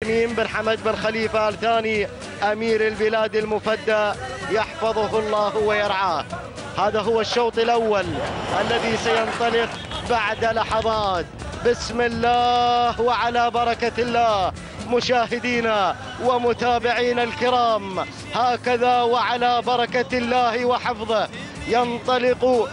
تميم بن حمد بن خليفة آل ثاني أمير البلاد المفدى يحفظه الله ويرعاه. هذا هو الشوط الأول الذي سينطلق بعد لحظات. بسم الله وعلى بركة الله. مشاهدينا ومتابعينا الكرام، هكذا وعلى بركة الله وحفظه ينطلق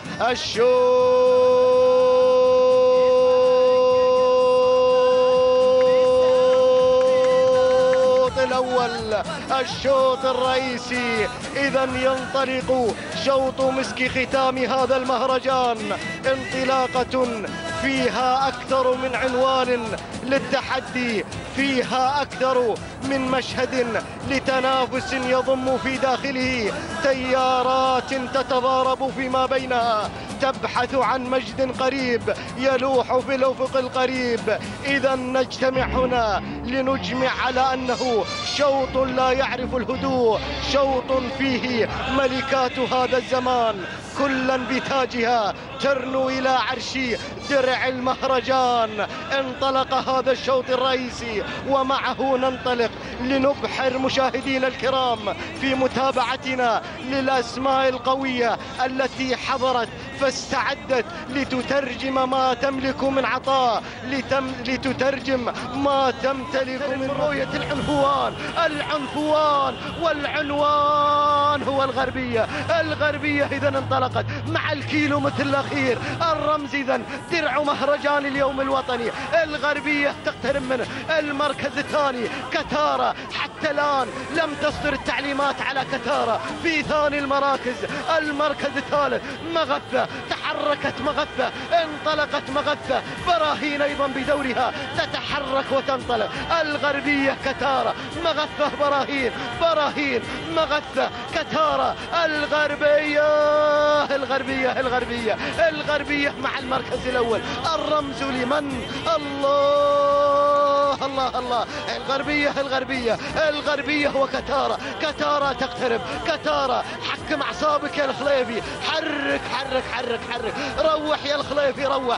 الشوط الأول، الشوط الرئيسي. إذا ينطلق شوط مسك ختام هذا المهرجان، انطلاقة فيها أكثر من عنوان للتحدي، فيها أكثر من مشهد لتنافس يضم في داخله تيارات تتضارب فيما بينها، تبحث عن مجد قريب يلوح في الأفق القريب. إذا نجتمع هنا لنجمع على أنه شوط لا يعرف الهدوء، شوط فيه ملكات هذا الزمان كلا بتاجها ترنو إلى عرش درع المهرجان. انطلق هذا الشوط الرئيسي ومعه ننطلق لنبحر مشاهدينا الكرام في متابعتنا للأسماء القوية التي حضرت فاستعدت لتترجم ما تملك من عطاء، لتترجم ما تمتلك من رؤية العنفوان والعنوان هو الغربية. الغربية إذا انطلقت مع الكيلو مثل الأخير، الرمز إذا درع مهرجان اليوم الوطني. الغربية تقترب من المركز الثاني. كتارة حتى الآن لم تصدر التعليمات على كتارة في ثاني المراكز. المركز الثالث مغثة، تحركت مغثة، انطلقت مغثة. براهين أيضا بدورها تتحرك وتنطلق. الغربية كتارة مغثة براهين مغثة كتارة. الغربية مع المركز الأول. الرمز لمن؟ الله الله الله. الغربية وكتارة. كتارة تقترب. كتارة حكم أعصابك يا الخليفي، حرك حرك حرك حرك، روح يا الخليفي روح.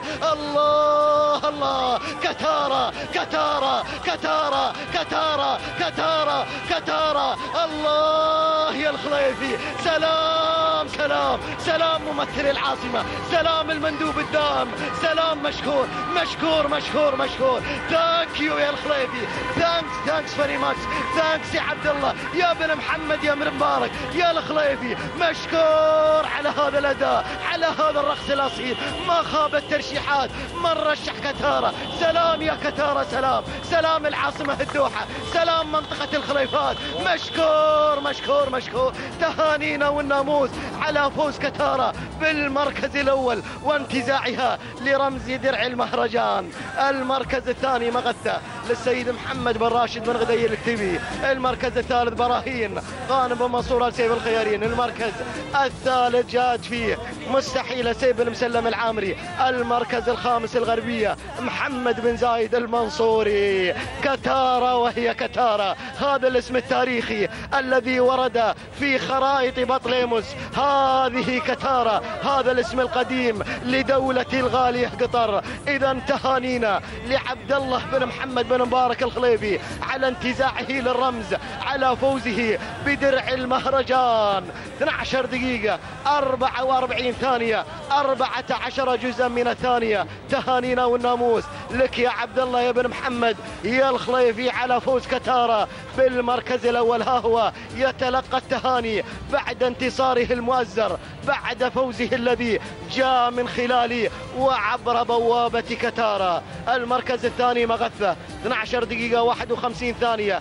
الله الله. كتارة كتارة كتارة كتارة كتارة كتارة. الله يا الخليفي. سلام سلام سلام ممثل العاصمة، سلام المندوب الدام، سلام مشكور مشكور مشكور مشكور. ثانك يو يا الخليفي، ثانكس فيري ماتش، ثانكس يا عبد الله يا بن محمد يا بن مبارك يا الخليفي. مشكور على هذا الأداء، على هذا الرقص الأصيل. ما خابت ترشيحات من رشح كتارة. سلام يا كتارة، سلام العاصمة الدوحة، سلام منطقة الخليفات. مشكور مشكور مشكور. تهانينا والناموس على فوز كتارة بالمركز الأول وانتزاعها لرمز درع المهرجان. المركز الثاني مغثة للسيد محمد بن راشد بن غدير الكتبي. المركز الثالث براهين غانم بن منصور آل سيف الخيارين. المركز الثالث جاد فيه مستحيل سيف بن مسلم العامري. المركز الخامس الغربية محمد بن زايد المنصوري. كتارة وهي كتارة، هذا الاسم التاريخي الذي ورد في خرائط بطليموس. هذه كتارة، هذا الاسم القديم لدولة الغالية قطر. إذا تهانينا لعبد الله بن محمد بن مبارك الخليفي على انتزاعه للرمز، على فوزه بدرع المهرجان. 12 دقيقة 44 ثانية 14 جزءا من الثانية. تهانينا والناموس لك يا عبد الله يا بن محمد يا الخليفي على فوز كتارة بالمركز الأول. ها هو يتلقى التهاني بعد انتصاره المؤزر، بعد فوزه الذي جاء من خلال وعبر بوابة كتارة. المركز الثاني مغثة 12 دقيقة 51 ثانية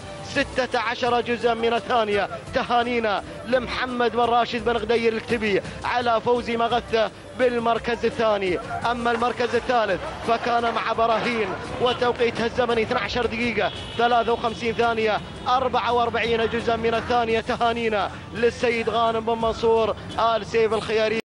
16 جزءا من الثانية. تهانينا لمحمد بن راشد بن غدير الكتبي على فوز مغثة بالمركز الثاني. أما المركز الثالث فكان مع براهين وتوقيتها الزمني 12 دقيقة 53 ثانية 44 جزءا من الثانية. تهانينا للسيد غانم بن منصور آل سيف الخياري.